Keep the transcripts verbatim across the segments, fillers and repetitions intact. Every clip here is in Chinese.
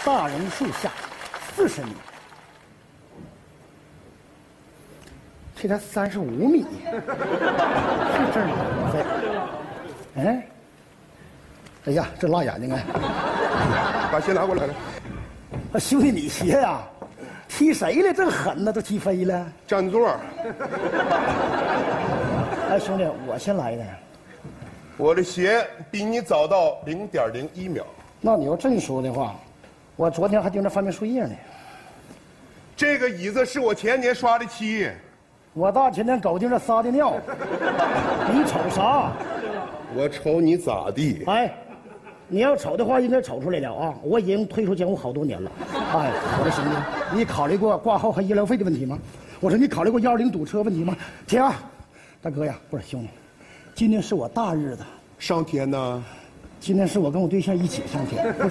大榕树下四十米，这才三十五米，是这儿吗？哎，哎呀，这辣眼睛啊！ 把鞋拿过来了。 啊，兄弟，你鞋呀、啊，踢谁了？这狠呢，都踢飞了。 占座。 哎，兄弟，我先来的。 我的鞋比你早到零点零一秒。 那你要这么说的话，我昨天还盯着翻面树叶呢。 这个椅子是我前年刷的漆。 我大前天狗盯着撒的尿。你瞅啥？ 我瞅你咋地？ 哎，你要瞅的话，应该瞅出来了啊！我已经退出江湖好多年了。哎，我的兄弟，你考虑过挂号和医疗费的问题吗？我说你考虑过幺二零堵车问题吗？停啊！大哥呀，不是兄弟，今天是我大日子。 上天呢？ 今天是我跟我对象一起上天，不是？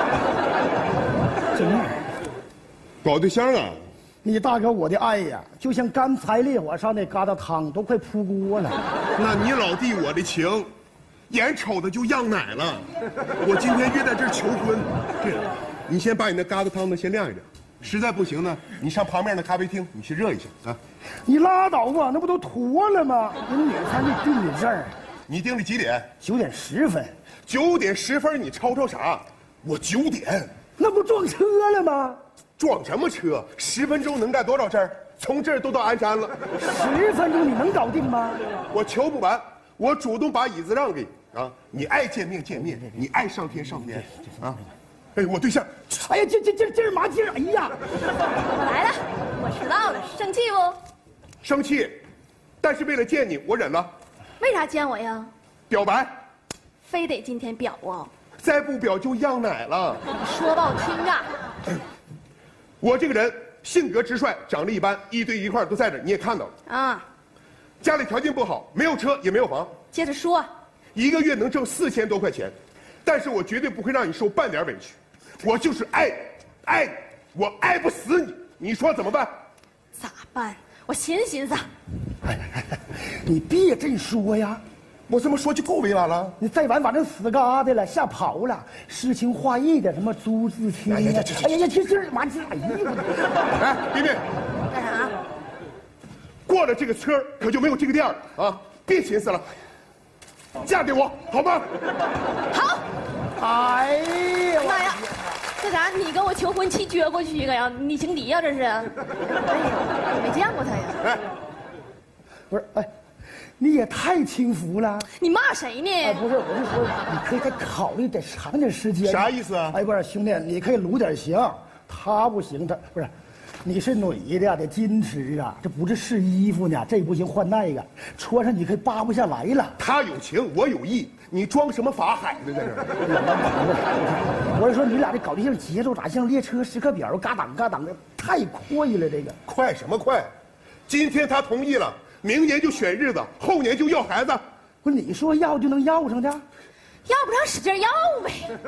真样。 搞对象啊？ 你大哥我的爱呀，就像刚才烈火上那疙瘩汤，都快扑锅了。 那你老弟我的情，眼瞅着就样奶了。我今天约在这儿求婚。这样，你先把你那疙瘩汤呢先晾一晾，实在不行呢，你上旁边的咖啡厅，你去热一下啊。 你拉倒吧，那不都脱了吗？人女餐就定你这儿。 你定的几点？ 九点十分。 九点十分，你吵吵啥？我九点。 那不撞车了吗？ 撞什么车？十分钟能干多少事儿？从这儿都到鞍山了。 十分钟你能搞定吗？ 我求不完，我主动把椅子让给你啊！你爱见面见面，你爱上天上天啊！哎，我对象， 哎呀，这这这这麻筋，哎呀！ 我来了，我迟到了，生气不？ 生气，但是为了见你，我忍了。 为啥见我呀？ 表白， 非得今天表啊？ 再不表就样奶了。 说吧，我听着。 我这个人性格直率，长得一般，一堆一块都在这，你也看到了啊。 家里条件不好，没有车也没有房。 接着说。 一个月能挣四千多块钱，但是我绝对不会让你受半点委屈。我就是爱，爱，我爱不死你。你说怎么办？ 咋办？我寻思寻思。 哎，你别这么说呀。 我这么说就够委婉了。 你再晚把这死疙瘩了，吓跑了，诗情画意的什么朱自清啊，哎呀呀，哎呀，这这妈这哎呀！ 哎，冰冰， 干啥？ 过了这个村可就没有这个店了啊！别寻思了，嫁给我好吗？ 好。 哎呀妈呀，这啥？你跟我求婚期撅过去一个呀？你情敌呀这是？哎呀，没见过他呀。 哎， 不是，哎。你也太轻浮了！ 你骂谁呢？ 啊，不是，我就说你可以再考虑点长点时间。 啥意思啊？ 哎，不是兄弟，你可以撸点行，他不行，他不是，你是女的得矜持啊，这不是试衣服呢，这不行换那个，穿上你可以扒不下来了。 他有情，我有意，你装什么法海呢？在这儿？我是说你俩这搞对象节奏咋像列车时刻表，嘎当嘎当的，太快了，这个快什么快？今天他同意了。明年就选日子，后年就要孩子。 不是你说要就能要上的？ 要不然使劲要呗。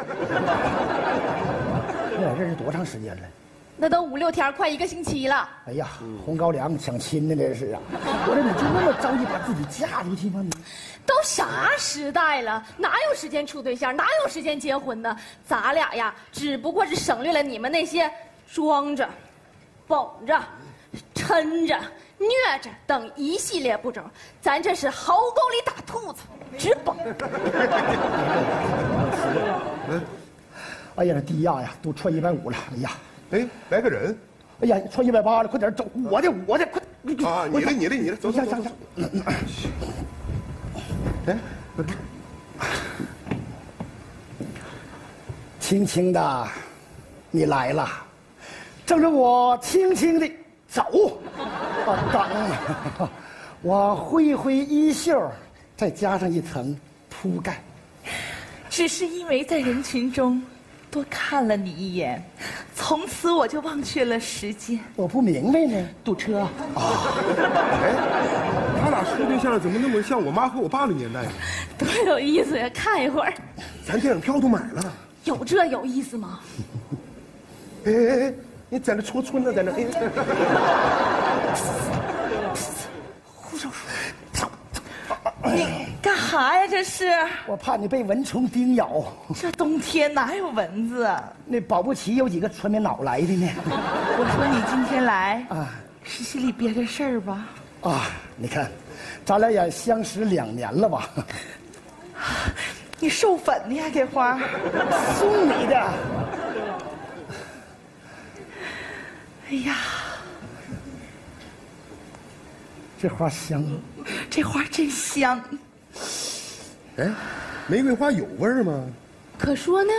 你俩认识多长时间了？ 那都五六天，快一个星期了。 哎呀，红高粱抢亲的这是啊！我说你就那么着急把自己嫁出去吗？你都啥时代了，哪有时间处对象，哪有时间结婚呢？咱俩呀，只不过是省略了你们那些装着、绷着、抻着。虐着等一系列步骤，咱这是壕沟里打兔子，直蹦。 哎呀，这低压呀，都穿一百五了。哎呀， 哎，来个人。 哎呀，穿一百八了，快点走！我的，我的，快！ 啊，你的，你的，你的，走走走走。哎， 轻轻的，你来了，正着我轻轻的走。啊，等，我挥一挥衣袖，再加上一层铺盖。 只是因为在人群中多看了你一眼，从此我就忘却了时间。 我不明白呢， 堵车。啊， 哎，他俩处对象怎么那么像我妈和我爸的年代呢？ 多有意思呀！看一会儿。 咱电影票都买了。 有这有意思吗？ 哎哎哎！你在那戳春呢，在那。 护手术，你干哈啥呀？这是？ 我怕你被蚊虫叮咬。 这冬天哪有蚊子啊？ 那保不齐有几个传棉袄来的呢。 我说你今天来啊， 是心里憋着事儿吧？ 啊，你看，咱俩也相识两年了吧？ 你授粉呢呀，这花？ 送你的。 哎呀， 这花香。 这花真香。 哎，玫瑰花有味儿吗？ 可说呢。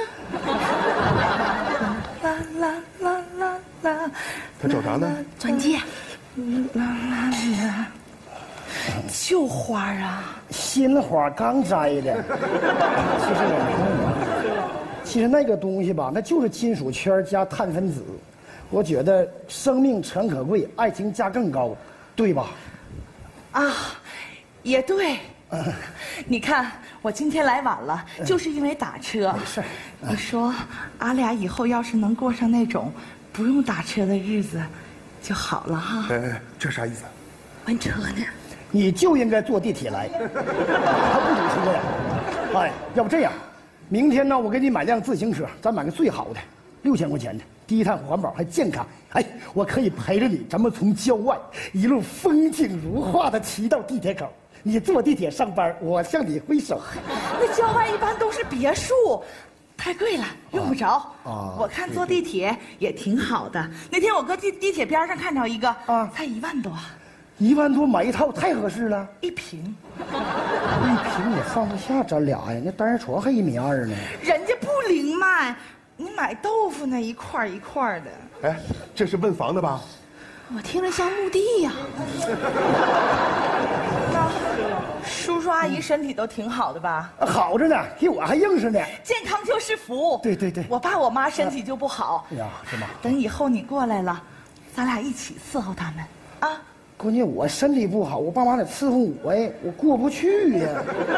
啦啦啦啦啦。 他找啥呢？ 钻戒。 啦啦啦。旧花啊， 新花刚摘的。其实我没弄。其实那个东西吧，那就是金属圈加碳分子。我觉得生命诚可贵，爱情价更高，对吧？ 啊，也对。你看我今天来晚了，就是因为打车。 没事。 你说，俺俩以后要是能过上那种不用打车的日子，就好了哈。 哎，这啥意思？ 问车呢？ 你就应该坐地铁来，还不堵车呀？哎，要不这样，明天呢，我给你买辆自行车，咱买个最好的，六千块钱的，低碳环保还健康。哎，我可以陪着你，咱们从郊外一路风景如画的骑到地铁口。你坐地铁上班，我向你挥手。 那郊外一般都是别墅，太贵了，用不着。 啊我看坐地铁也挺好的。那天我搁地地铁边上看着一个， 啊才一万多， 一万多买一套太合适了， 一平。 一平也放不下咱俩呀，那单人床还一米二呢。 人家不零卖，你买豆腐那一块一块的。 哎，这是问房的吧？ 我听着像墓地呀。 那叔叔阿姨身体都挺好的吧？ 好着呢，比我还硬实呢。 健康就是福。 对对对我爸我妈身体就不好。 呀，是吗？ 等以后你过来了，咱俩一起伺候他们啊。 关键我身体不好，我爸妈得伺候我呀，我过不去呀。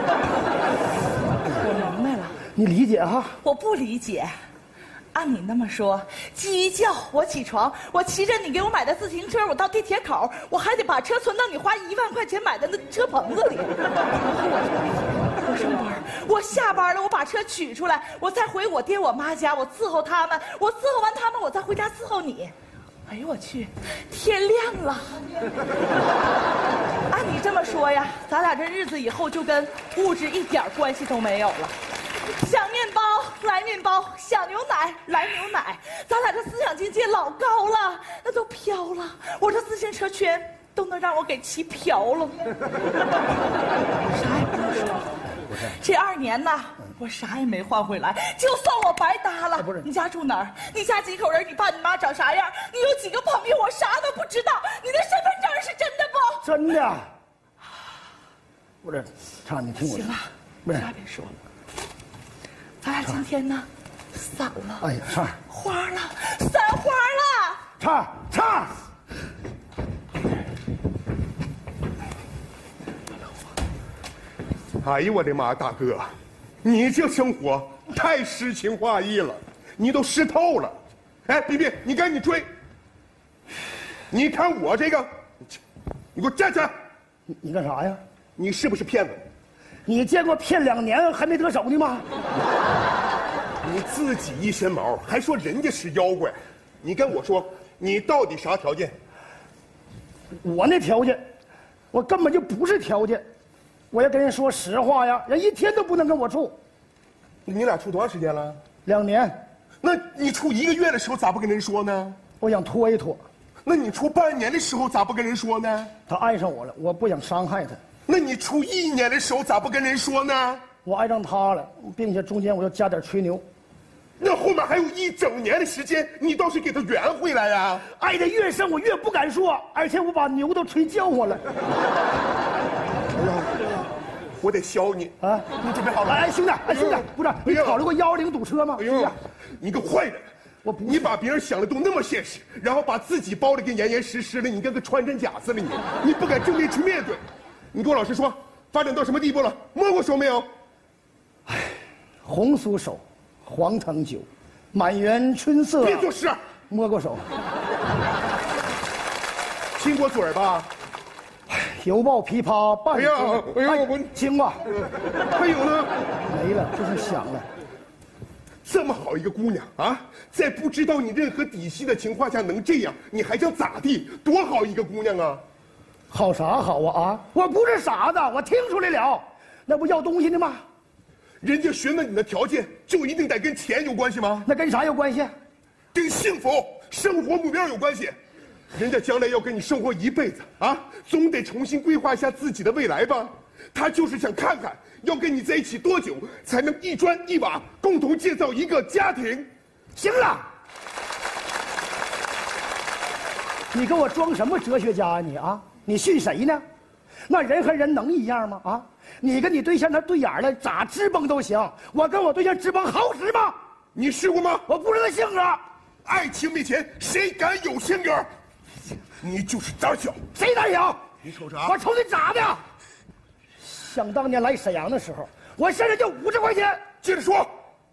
我明白了。 你理解哈？ 我不理解。按你那么说，鸡一叫我起床，我骑着你给我买的自行车，我到地铁口，我还得把车存到你花一万块钱买的那车棚子里。然后我上班，我下班了，我把车取出来，我再回我爹我妈家，我伺候他们，我伺候完他们，我再回家伺候你。哎呦我去，天亮了。按你这么说呀，咱俩这日子以后就跟物质一点关系都没有了。想面包来面包，想牛奶来牛奶，咱俩这思想境界老高了，那都飘了。我这自行车圈都能让我给骑飘了。啥也不用说，这二年呐，我啥也没换回来，就算我白搭了。 不是你家住哪儿？你家几口人？你爸你妈长啥样？你有几个朋友？我啥都不知道。你的身份证是真的不？ 真的。不是，畅，你听我说。 行了， 不是啥别说了。咱俩今天呢，散了。 哎呀，畅， 花了，散花了。 畅畅。 哎呦我的妈，大哥，你这生活太诗情画意了，你都湿透了。哎，比比，你赶紧追。你看我这个，你给我站起来！ 你你干啥呀？ 你是不是骗子？ 你见过骗两年还没得手的吗？ 你自己一身毛，还说人家是妖怪？你跟我说，你到底啥条件？ 我那条件，我根本就不是条件。我要跟人说实话呀，人一天都不能跟我处。 你俩处多长时间了？ 两年。 那你处一个月的时候咋不跟人说呢？ 我想拖一拖。 那你处半年的时候咋不跟人说呢？ 他爱上我了，我不想伤害他。 那你处一年的时候咋不跟人说呢？ 我爱上他了，并且中间我要加点吹牛。 那后面还有一整年的时间，你倒是给他圆回来呀！ 爱得越深，我越不敢说，而且我把牛都吹叫唤了。 哎呀，我得削你啊！ 你准备好了？ 哎，兄弟，哎，兄弟，不是你考虑过幺二零堵车吗？ 哎呦，你个坏人！ 我不， 你把别人想的都那么现实，然后把自己包的跟严严实实的，你跟个穿针甲似的，你你不敢正面去面对。你给我老实说，发展到什么地步了？摸过手没有？ 哎，红酥手，黄藤酒，满园春色。 别作诗， 摸过手， 亲过嘴吧？ 哎， 犹抱琵琶半哎呀，哎呀，我青啊， 还有呢， 没了，这是响了。 这么好一个姑娘啊，在不知道你任何底细的情况下能这样，你还想咋地？多好一个姑娘啊！ 好啥好啊啊！我不是傻子，我听出来了，那不要东西的吗？ 人家询问你的条件，就一定得跟钱有关系吗？ 那跟啥有关系？ 跟幸福生活目标有关系。人家将来要跟你生活一辈子啊，总得重新规划一下自己的未来吧。他就是想看看，要跟你在一起多久，才能一砖一瓦共同建造一个家庭。 行了，你给我装什么哲学家啊你啊？你信谁呢？那人和人能一样吗？啊，你跟你对象那对眼了，咋直崩都行。我跟我对象直崩好使吗？ 你试过吗？ 我不是他性格。 爱情面前，谁敢有性格？你就是胆小。 谁胆小？ 你瞅啥？ 我瞅你咋的？想当年来沈阳的时候，我身上就五十块钱。 接着说。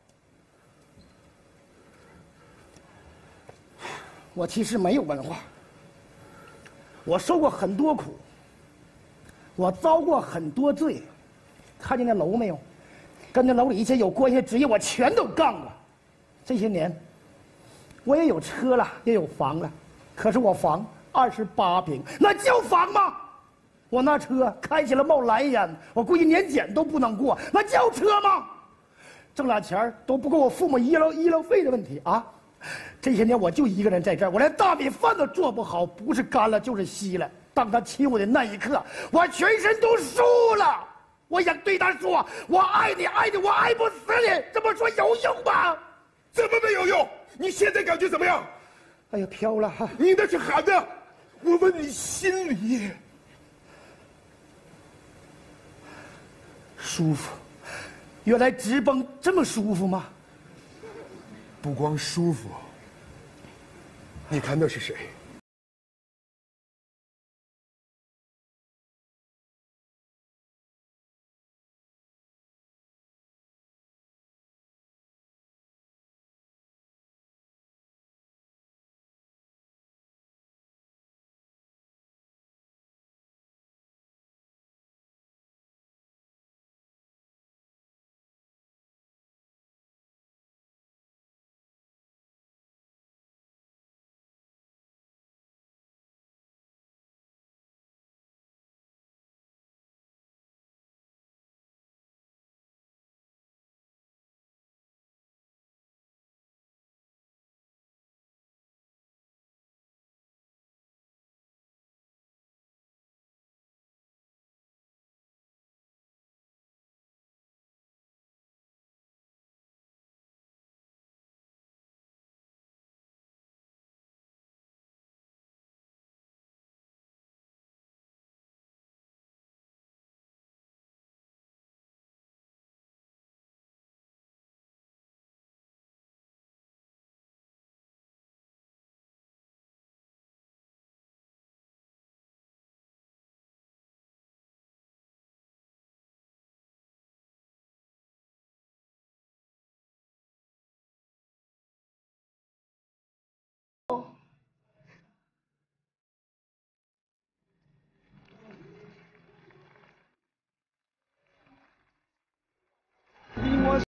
我其实没有文化，我受过很多苦，我遭过很多罪。看见那楼没有？跟那楼里一切有关系的职业，我全都干过。这些年，我也有车了，也有房了，可是我房二十八平，那叫房吗？我那车开起来冒蓝烟，我估计年检都不能过，那叫车吗？挣俩钱都不够我父母医疗医疗费的问题啊！这些年我就一个人在这儿，我连大米饭都做不好，不是干了就是稀了。当他亲我的那一刻，我全身都酥了。我想对他说：“我爱你，爱你，我爱不死你。”这么说有用吗？ 怎么没有用？你现在感觉怎么样？ 哎呀，飘了哈！ 你那是喊的，我问你心里舒服。原来直崩这么舒服吗？ 不光舒服，你看那是谁？